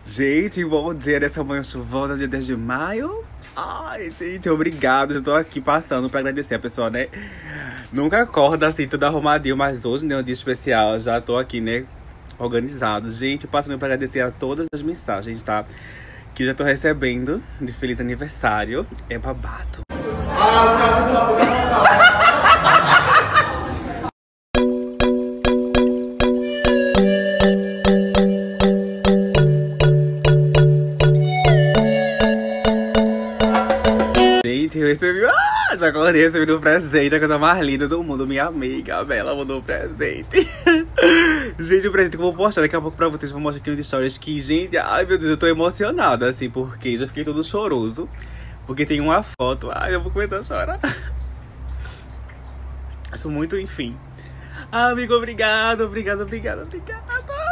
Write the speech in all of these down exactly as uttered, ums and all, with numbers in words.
Gente, bom dia dessa manhã chuvosa, dia dez de maio. Ai, gente, obrigado. Eu tô aqui passando pra agradecer a pessoa, né? Nunca acorda assim, tudo arrumadinho, mas hoje, né, é um dia especial. Já tô aqui, né, organizado. Gente, passando pra agradecer a todas as mensagens, tá? Que eu já tô recebendo de feliz aniversário. É babado. Gente, eu recebi. Ah, já acordei recebi um presente, a coisa mais linda do mundo. Minha amiga, a Bela, mandou um presente. Gente, o presente que eu vou postar daqui a pouco pra vocês. Vou mostrar aqui nos stories que, gente, ai meu Deus, eu tô emocionada, assim, porque já fiquei todo choroso. Porque tem uma foto. Ai, eu vou começar a chorar. Sou muito, enfim. Ah, amigo, obrigado, obrigado, obrigado, obrigado.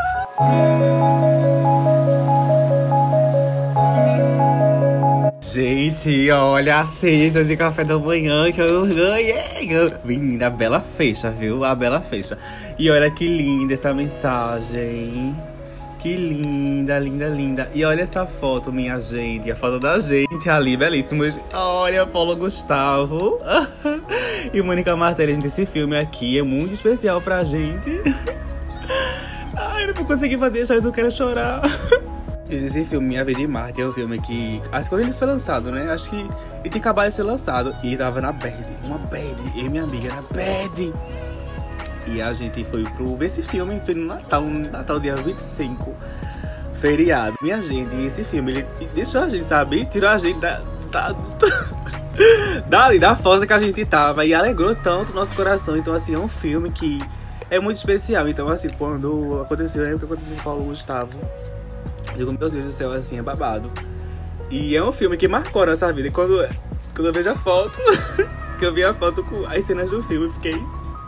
Gente, olha a cesta de café da manhã que eu ganhei. Menina, a Bela fecha, viu? A Bela fecha. E olha que linda essa mensagem. Que linda, linda, linda. E olha essa foto, minha gente. A foto da gente ali, belíssimos. Olha, Paulo Gustavo. E Mônica Martelli, gente. Esse filme aqui é muito especial pra gente. Ai, eu não vou conseguir fazer deixar, eu não quero chorar. Esse filme, Minha Vida em Marte, é um filme que... Acho que quando ele foi lançado, né? Acho que ele tinha acabado de ser lançado. E tava na bad, uma bad. E minha amiga na bad. E a gente foi pro ver esse filme, foi no Natal, no Natal dia vinte e cinco. Feriado. Minha gente, esse filme, ele deixou a gente, sabe? Tirou a gente da... da dali, da fossa que a gente tava. E alegrou tanto o nosso coração. Então, assim, é um filme que é muito especial. Então, assim, quando aconteceu, eu lembro que aconteceu com o Paulo Gustavo. Eu digo, meu Deus do céu, assim, é babado. E é um filme que marcou a nossa vida. E quando, quando eu vejo a foto, que eu vi a foto com as cenas do filme, eu fiquei...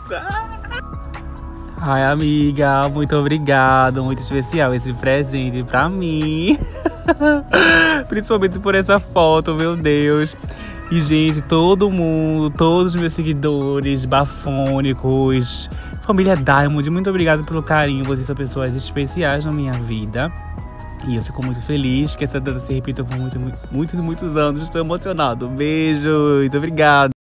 Ai, amiga, muito obrigado. Muito especial esse presente pra mim. Principalmente por essa foto, meu Deus. E, gente, todo mundo, todos os meus seguidores, bafônicos, família Diamond, muito obrigado pelo carinho. Vocês são pessoas especiais na minha vida. E eu fico muito feliz que essa data se repita por muito, muito, muitos, muitos anos. Estou emocionado. Beijo, muito obrigado.